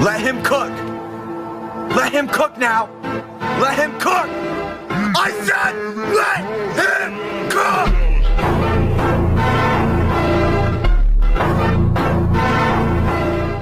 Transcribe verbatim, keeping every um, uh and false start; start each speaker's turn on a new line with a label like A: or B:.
A: Let him cook. Let him cook now. Let him cook. I said let